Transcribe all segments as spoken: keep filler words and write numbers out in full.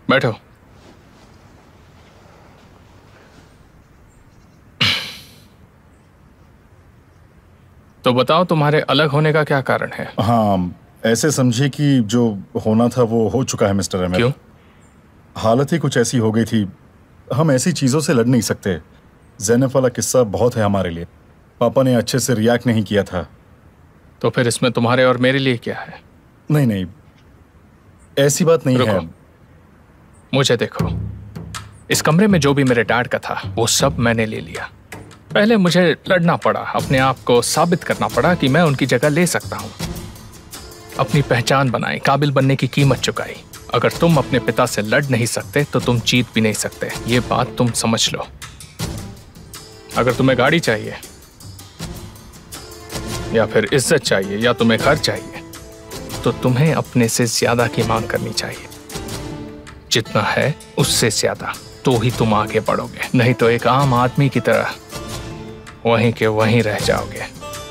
बैठो। तो बताओ तुम्हारे अलग होने का क्या कारण है? हाँ, ऐसे समझिए कि जो होना था वो हो चुका है मिस्टर अहमद। क्यों? हालत ही कुछ ऐसी हो गई थी, हम ऐसी चीजों से लड़ नहीं सकते। ज़ैनब वाला किस्सा बहुत है हमारे लिए। पापा ने अच्छे से रिएक्ट नहीं किया था। तो फिर इसमें तुम्हारे और मेरे लिए क्या है? नहीं नहीं, ऐसी बात नहीं है। मुझे देखो, इस कमरे में जो भी मेरे डैड का था वो सब मैंने ले लिया। पहले मुझे लड़ना पड़ा, अपने आप को साबित करना पड़ा कि मैं उनकी जगह ले सकता हूँ। अपनी पहचान बनाई, काबिल बनने की कीमत चुकाई। अगर तुम अपने पिता से लड़ नहीं सकते तो तुम जीत भी नहीं सकते, ये बात तुम समझ लो। अगर तुम्हें गाड़ी चाहिए या फिर इज्जत चाहिए या तुम्हें घर चाहिए तो तुम्हें अपने से ज्यादा की मांग करनी चाहिए। जितना है उससे ज्यादा, तो ही तुम आगे बढ़ोगे। नहीं तो एक आम आदमी की तरह वहीं के वहीं रह जाओगे।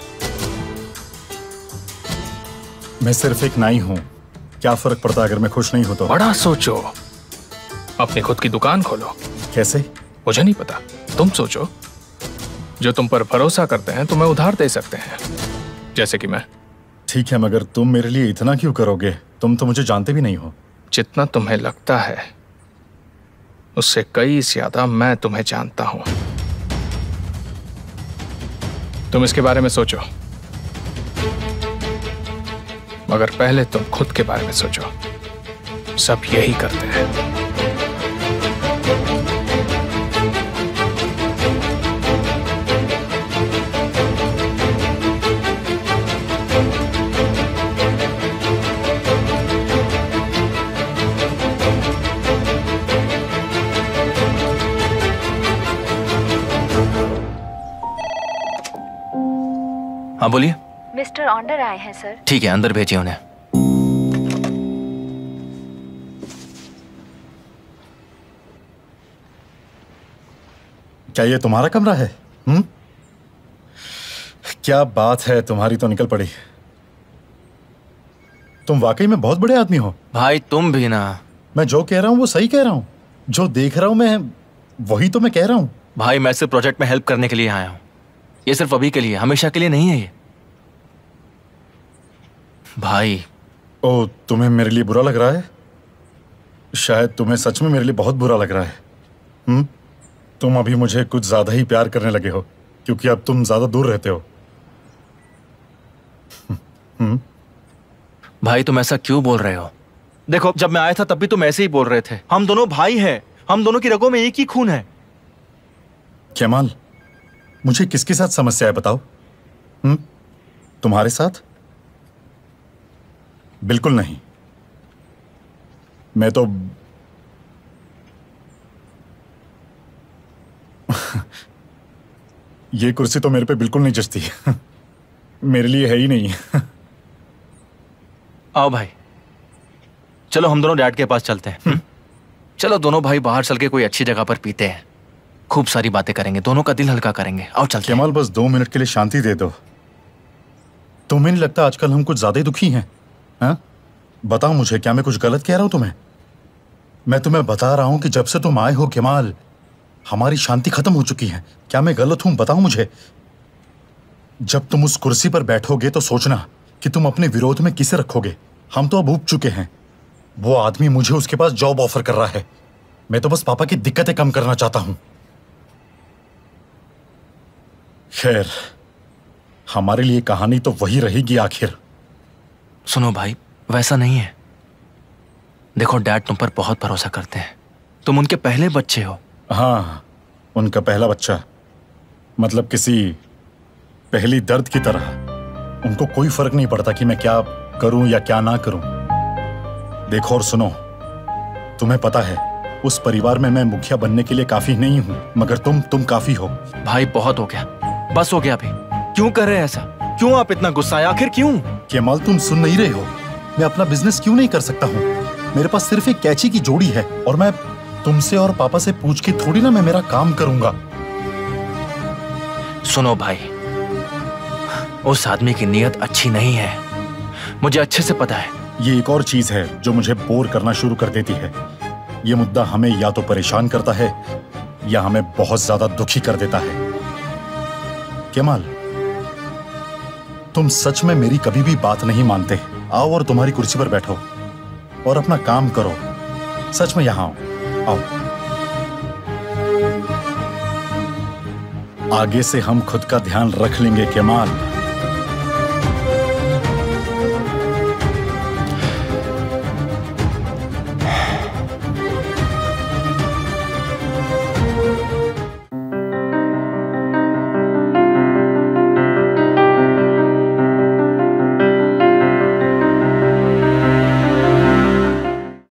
मैं सिर्फ एक नाई हूं, क्या फर्क पड़ता अगर मैं खुश नहीं हूं तो? बड़ा सोचो, अपनी खुद की दुकान खोलो। कैसे? मुझे नहीं पता, तुम सोचो। जो तुम पर भरोसा करते हैं तुम्हें उधार दे सकते हैं, जैसे कि मैं। ठीक है, मगर तुम मेरे लिए इतना क्यों करोगे? तुम तो मुझे जानते भी नहीं हो। जितना तुम्हें लगता है उससे कई ज्यादा मैं तुम्हें जानता हूं। तुम इसके बारे में सोचो, मगर पहले तुम खुद के बारे में सोचो। सब यही करते हैं। हाँ बोलिए। मिस्टर ऑन्डर आए हैं सर। ठीक है, अंदर भेजिए उन्हें। क्या ये तुम्हारा कमरा है? हम्म? क्या बात है, तुम्हारी तो निकल पड़ी। तुम वाकई में बहुत बड़े आदमी हो। भाई तुम भी ना। मैं जो कह रहा हूँ वो सही कह रहा हूँ। जो देख रहा हूँ मैं वही तो मैं कह रहा हूँ। भाई मैं सिर्फ प्रोजेक्ट में हेल्प करने के लिए आया हूँ। ये सिर्फ अभी के लिए, हमेशा के लिए नहीं है ये। भाई। ओ, तुम्हें मेरे लिए बुरा लग रहा है? शायद तुम्हें सच में मेरे लिए बहुत बुरा लग रहा है। हम्म? तुम अभी मुझे कुछ ज्यादा ही प्यार करने लगे हो, क्योंकि अब तुम ज्यादा दूर रहते हो। हम्म? भाई तुम ऐसा क्यों बोल रहे हो? देखो, जब मैं आया था तब भी तुम ऐसे ही बोल रहे थे। हम दोनों भाई हैं, हम दोनों की रगों में एक ही खून है। केमाल, मुझे किसके साथ समस्या है बताओ? हम्म? तुम्हारे साथ? बिल्कुल नहीं। मैं तो ये कुर्सी तो मेरे पे बिल्कुल नहीं जचती। मेरे लिए है ही नहीं। आओ भाई, चलो हम दोनों डैड के पास चलते हैं। चलो दोनों भाई बाहर चल के कोई अच्छी जगह पर पीते हैं, खूब सारी बातें करेंगे, दोनों का दिल हल्का करेंगे। आओ चलते हैं। केमाल, बस दो मिनट के लिए शांति दे दो। तुम्हें नहीं लगता आजकल हम कुछ ज्यादा ही दुखी हैं? हाँ? बताओ मुझे, क्या मैं कुछ गलत कह रहा हूं तुम्हें? मैं तुम्हें बता रहा हूं कि जब से तुम आए हो केमाल, हमारी शांति खत्म हो चुकी है। क्या मैं गलत हूं? बताओ मुझे। जब तुम उस कुर्सी पर बैठोगे तो सोचना कि तुम अपने विरोध में किसे रखोगे। हम तो अब ऊब चुके हैं। वो आदमी मुझे उसके पास जॉब ऑफर कर रहा है। मैं तो बस पापा की दिक्कतें कम करना चाहता हूं। खैर, हमारे लिए कहानी तो वही रहेगी आखिर। सुनो भाई, वैसा नहीं है। देखो, डैड तुम पर बहुत भरोसा करते हैं, तुम उनके पहले बच्चे हो। हाँ, उनका पहला बच्चा, मतलब किसी पहली दर्द की तरह। उनको कोई फर्क नहीं पड़ता कि मैं क्या करूं या क्या ना करूं। देखो और सुनो, तुम्हें पता है उस परिवार में मैं मुखिया बनने के लिए काफी नहीं हूं, मगर तुम तुम काफी हो। भाई बहुत हो गया, बस हो गया। अभी क्यों कर रहे हैं ऐसा? क्यों आप इतना गुस्सा है? आखिर क्यों? केमाल, तुम सुन नहीं रहे हो? मैं अपना बिजनेस क्यों नहीं कर सकता हूँ? मेरे पास सिर्फ एक कैची की जोड़ी है और मैं तुमसे और पापा से पूछ के थोड़ी ना मैं मेरा काम करूंगा। सुनो भाई, उस आदमी की नीयत अच्छी नहीं है, मुझे अच्छे से पता है। ये एक और चीज है जो मुझे बोर करना शुरू कर देती है। ये मुद्दा हमें या तो परेशान करता है या हमें बहुत ज्यादा दुखी कर देता है। केमाल, तुम सच में मेरी कभी भी बात नहीं मानते। आओ और तुम्हारी कुर्सी पर बैठो और अपना काम करो। सच में यहां आओ। आओ, आगे से हम खुद का ध्यान रख लेंगे केमाल।